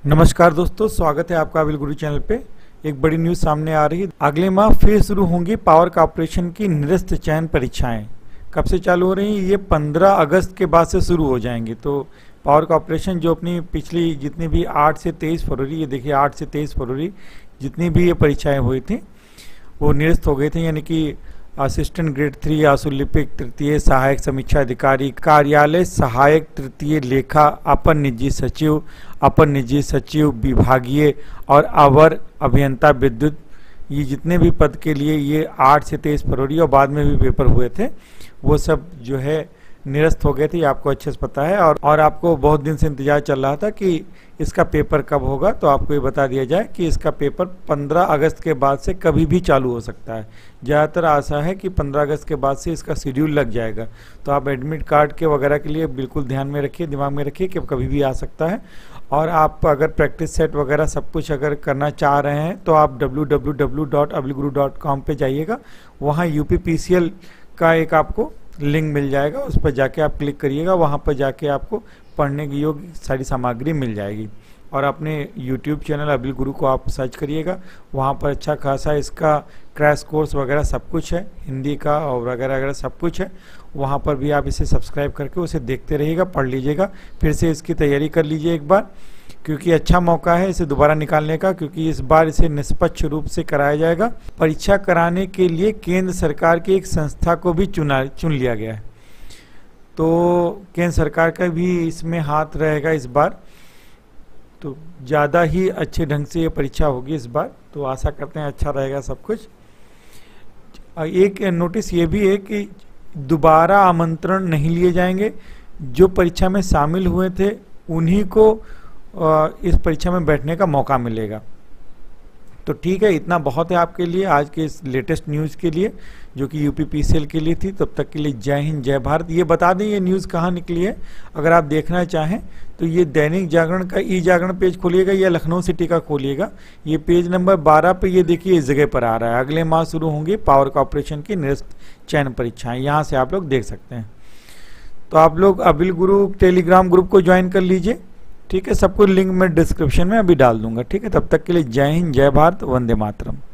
नमस्कार दोस्तों, स्वागत है आपका अविल गुरु चैनल पे। एक बड़ी न्यूज़ सामने आ रही है। अगले माह फिर शुरू होंगी पावर कॉर्पोरेशन की निरस्त चयन परीक्षाएं। कब से चालू हो रही हैं? ये 15 अगस्त के बाद से शुरू हो जाएंगी। तो पावर कॉर्पोरेशन जो अपनी पिछली जितनी भी 8 से 23 फरवरी, ये देखिए 8 से 23 फरवरी जितनी भी ये परीक्षाएं हुई थी वो निरस्त हो गई थी। यानी कि असिस्टेंट ग्रेड 3 आशुलिपिक तृतीय सहायक समीक्षा अधिकारी, कार्यालय सहायक तृतीय लेखा, अपर निजी सचिव विभागीय और अवर अभियंता विद्युत, ये जितने भी पद के लिए ये 8 से 23 फरवरी और बाद में भी पेपर हुए थे वो सब जो है निरस्त हो गए थे। आपको अच्छे से पता है और आपको बहुत दिन से इंतजार चल रहा था कि इसका पेपर कब होगा। तो आपको ये बता दिया जाए कि इसका पेपर 15 अगस्त के बाद से कभी भी चालू हो सकता है। ज़्यादातर आशा है कि 15 अगस्त के बाद से इसका शेड्यूल लग जाएगा। तो आप एडमिट कार्ड के वगैरह के लिए बिल्कुल ध्यान में रखिए, दिमाग में रखिए कि कभी भी आ सकता है। और आप अगर प्रैक्टिस सेट वगैरह सब कुछ अगर करना चाह रहे हैं तो आप www.avilguru.com पे जाइएगा। वहाँ UPPCL का एक आपको लिंक मिल जाएगा, उस पर जाके आप क्लिक करिएगा। वहाँ पर जाके आपको पढ़ने की योग्य सारी सामग्री मिल जाएगी। और अपने YouTube चैनल अविल गुरु को आप सर्च करिएगा, वहाँ पर अच्छा खासा इसका क्रैश कोर्स वगैरह सब कुछ है, हिंदी का और वगैरह वगैरह सब कुछ है। वहाँ पर भी आप इसे सब्सक्राइब करके उसे देखते रहिएगा, पढ़ लीजिएगा, फिर से इसकी तैयारी कर लीजिए एक बार, क्योंकि अच्छा मौका है इसे दोबारा निकालने का। क्योंकि इस बार इसे निष्पक्ष रूप से कराया जाएगा। परीक्षा कराने के लिए केंद्र सरकार की एक संस्था को भी चुन लिया गया है। तो केंद्र सरकार का भी इसमें हाथ रहेगा इस बार। तो ज़्यादा ही अच्छे ढंग से ये परीक्षा होगी इस बार। तो आशा करते हैं अच्छा रहेगा सब कुछ। एक नोटिस ये भी है कि दोबारा आमंत्रण नहीं लिए जाएंगे। जो परीक्षा में शामिल हुए थे उन्हीं को इस परीक्षा में बैठने का मौका मिलेगा। तो ठीक है, इतना बहुत है आपके लिए आज के इस लेटेस्ट न्यूज़ के लिए जो कि UPPCL के लिए थी। तब तक के लिए जय हिंद, जय भारत। ये बता दें ये न्यूज़ कहाँ निकली है। अगर आप देखना चाहें तो ये दैनिक जागरण का ई-जागरण पेज खोलिएगा या लखनऊ सिटी का खोलिएगा। ये पेज नंबर 12 पे ये देखिए इस जगह पर आ रहा है। अगले माह शुरू होंगी पावर कॉर्पोरेशन की निरस्त चयन परीक्षाएँ। यहाँ से आप लोग देख सकते हैं। तो आप लोग अविल गुरु टेलीग्राम ग्रुप को ज्वाइन कर लीजिए। ठीक है, सबको लिंक मैं डिस्क्रिप्शन में अभी डाल दूंगा। ठीक है, तब तक के लिए जय हिंद, जय भारत, वंदे मातरम।